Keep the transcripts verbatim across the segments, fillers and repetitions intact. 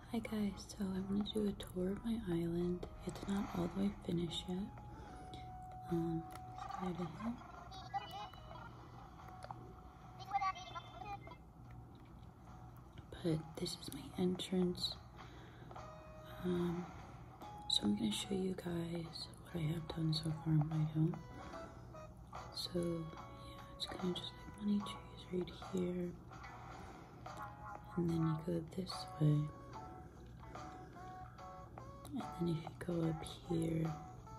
Hi guys, so I'm going to do a tour of my island. It's not all the way finished yet. Um, side ahead. But this is my entrance. Um, so I'm going to show you guys what I have done so far in my home. So yeah, it's kind of just like money trees right here. And then you go this way. And then if you go up here,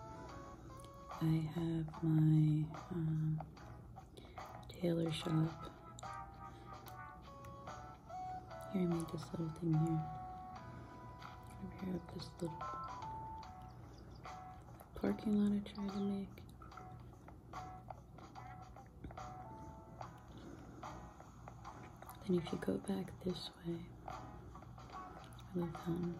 I have my um, tailor shop. Here I made this little thing here. Over here I have this little parking lot I tried to make. Then if you go back this way, where the fountain,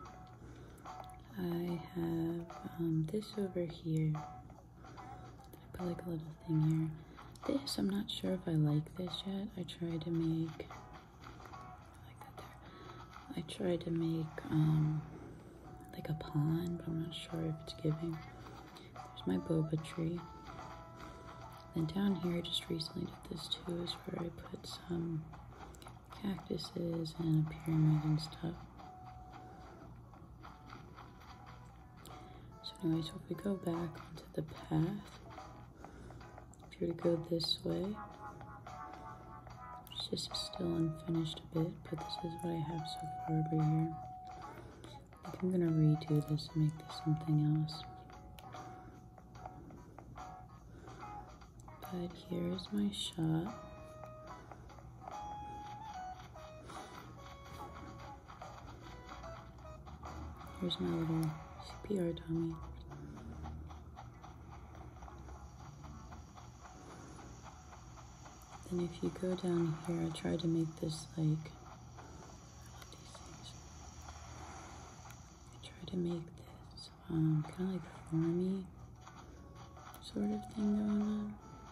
I have um, this over here. I put like a little thing here. This, I'm not sure if I like this yet. I tried to make, I like that there. I tried to make um, like a pond, but I'm not sure if it's giving. There's my boba tree. Then down here, I just recently did this too, is where I put some cactuses and a pyramid and stuff. So anyway, so if we go back onto the path, if you were to go this way, it's just still unfinished a bit, but this is what I have so far over here. I think I'm gonna redo this and make this something else. But here's my shop. Here's my little C P R dummy. Then if you go down here, I tried to make this like, I love these things. I tried to make this um, kind of like farmy sort of thing going on.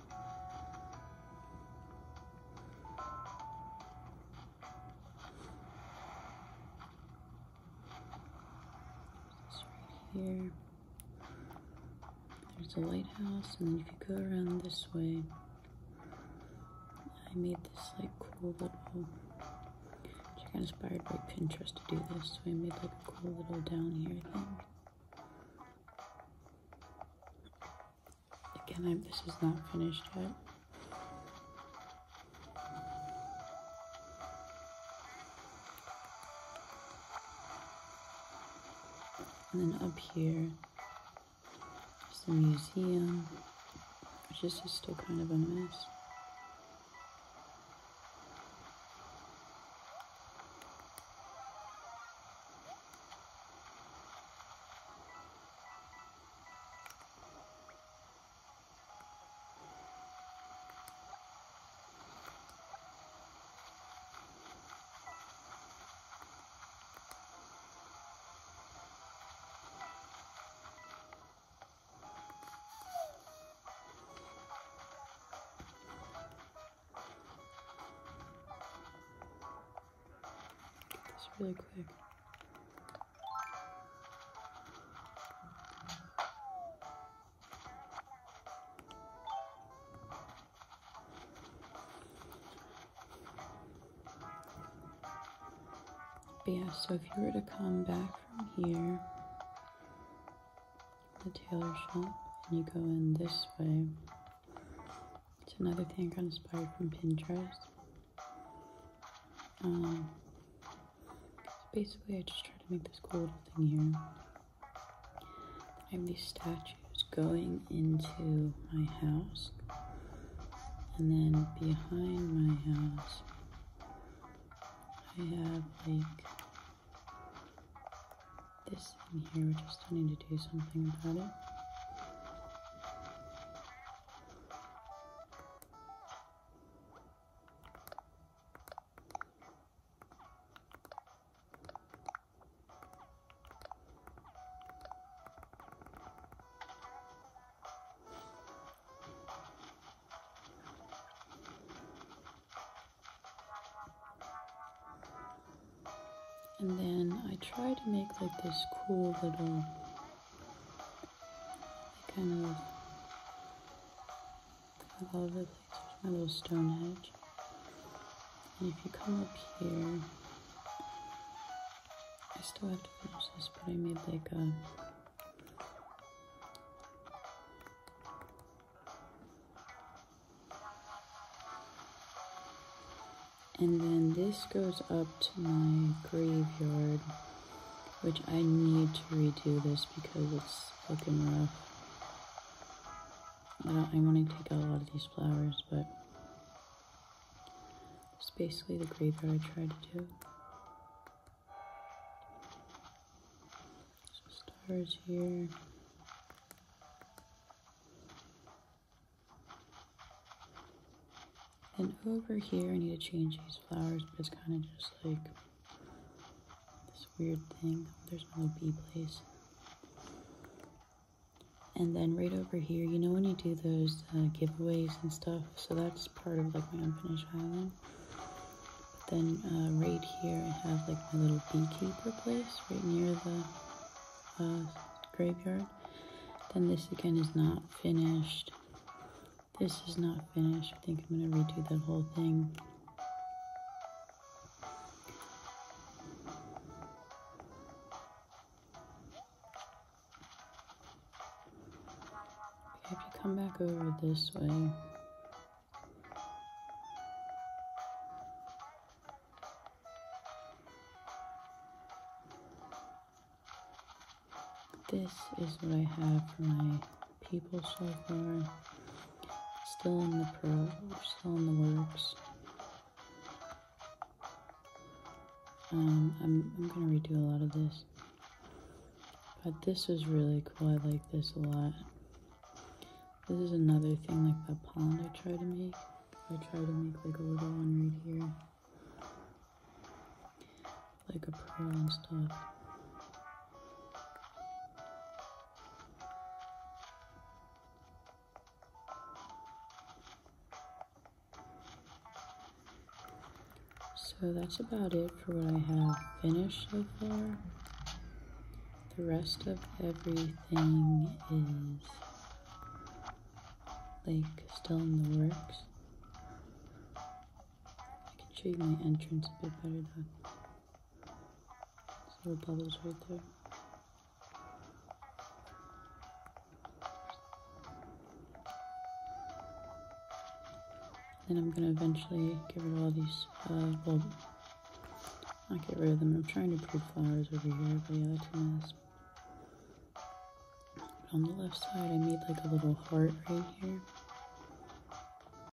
This right here. There's a lighthouse, and then if you go around this way, I made this like cool little, I got inspired by Pinterest to do this, so I made like a cool little down here thing. Again, I, this is not finished yet. And then up here is the museum, which is just still kind of a mess. Really quick. But yeah, so if you were to come back from here, the tailor shop, and you go in this way, it's another thing I got inspired from Pinterest. Um, Basically, I just try to make this cool little thing here. I have these statues going into my house, and then behind my house, I have like this thing here, which I still need to do something about it. And then I try to make like this cool little kind of all over the place. There's my little stone edge. And if you come up here, I still have to finish this, but I made like a and then this goes up to my graveyard, which I need to redo this because it's looking rough. I, don't, I want to take out a lot of these flowers, but it's basically the graveyard I tried to do. Some stars here. And over here, I need to change these flowers, but it's kind of just like this weird thing. There's no bee place. And then right over here, you know when you do those uh, giveaways and stuff? So that's part of like my unfinished island. But then uh, right here, I have like my little beekeeper place right near the uh, graveyard. Then this again is not finished. This is not finished. I think I'm going to redo that whole thing. Okay, if you come back over this way, this is what I have for my people so far. Still in the pro, still in the works. Um, I'm, I'm gonna redo a lot of this. But this is really cool, I like this a lot. This is another thing like that pond I try to make. I try to make like a little one right here. Like a pearl and stuff. So that's about it for what I have finished so far. The rest of everything is like still in the works. I can show you my entrance a bit better though. There's little bubbles right there. Then I'm gonna eventually get rid of all these, uh, well, not get rid of them. I'm trying to breed flowers over here, but yeah, that's a mess. But on the left side, I made like a little heart right here.